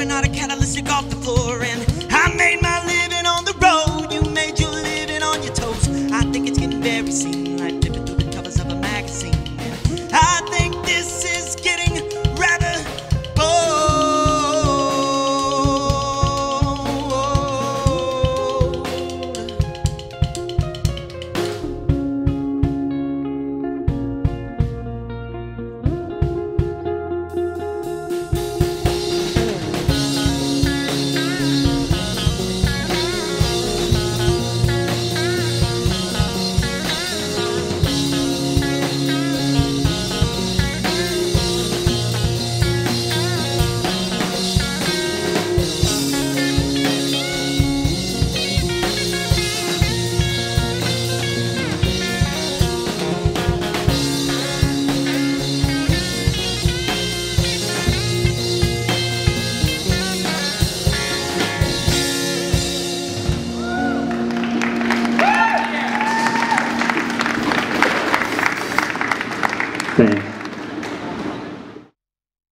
running out of catalytic off the floor. And I made my living on the road, you made your living on your toes. I think it's getting very seen, like flipping through the covers of a magazine. And I think this is getting rather bold. Thanks.